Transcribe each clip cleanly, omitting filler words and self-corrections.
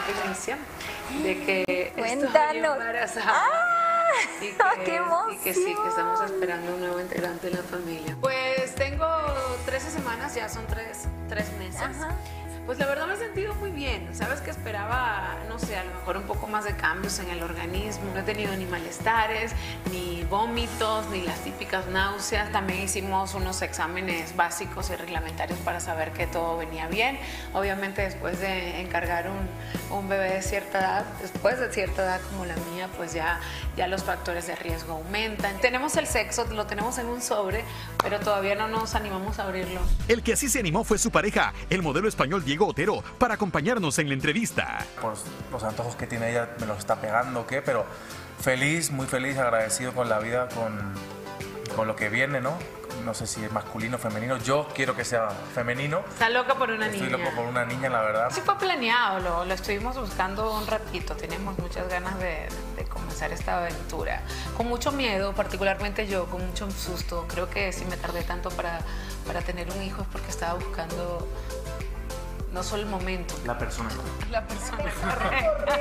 primicia de que estoy Cuéntanos. embarazada. ¡Qué emoción! Y que sí, que estamos esperando un nuevo integrante de la familia. Pues tengo 13 semanas, ya son tres meses. Ajá. Pues la verdad me he sentido muy bien. Sabes que esperaba, no sé, a lo mejor un poco más de cambios en el organismo. No he tenido ni malestares, ni vómitos, ni las típicas náuseas. También hicimos unos exámenes básicos y reglamentarios para saber que todo venía bien. Obviamente después de encargar un bebé de cierta edad, después de cierta edad como la mía, pues ya los factores de riesgo aumentan. Tenemos el sexo, lo tenemos en un sobre, pero todavía no nos animamos a abrirlo. El que así se animó fue su pareja, el modelo español Diego Otero, para acompañarnos en la entrevista. Por los antojos que tiene ella, me los está pegando, ¿o qué? Pero feliz, muy feliz, agradecido con la vida, con lo que viene, ¿no? No sé si es masculino o femenino. Yo quiero que sea femenino. Está loca por una niña. Estoy loco por una niña, la verdad. Sí fue planeado, lo estuvimos buscando un ratito. Teníamos muchas ganas de comenzar esta aventura. Con mucho miedo, particularmente yo, con mucho susto. Creo que si me tardé tanto para tener un hijo es porque estaba buscando no solo el momento. La persona. La persona correcta.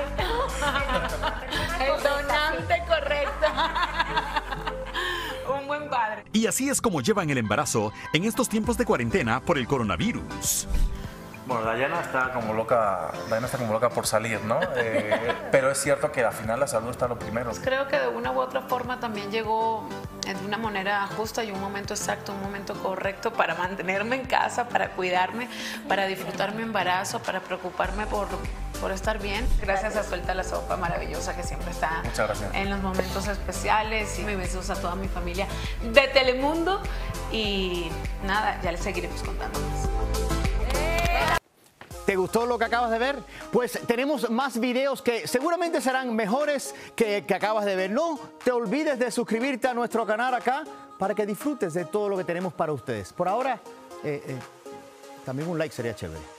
El donante correcto. Un buen padre. Y así es como llevan el embarazo en estos tiempos de cuarentena por el coronavirus. Bueno, Dayana está como loca por salir, ¿no? Pero es cierto que al final la salud está lo primero. Creo que de una u otra forma también llegó de una manera justa y un momento exacto, un momento correcto para mantenerme en casa, para cuidarme, para disfrutar mi embarazo, para preocuparme por estar bien. Gracias a Suelta la Sopa, maravillosa, que siempre está en los momentos especiales. Y mis besos a toda mi familia de Telemundo. Y nada, ya les seguiremos contando más. ¿Te gustó lo que acabas de ver? Pues tenemos más videos que seguramente serán mejores que acabas de ver. No te olvides de suscribirte a nuestro canal acá para que disfrutes de todo lo que tenemos para ustedes. Por ahora, también un like sería chévere.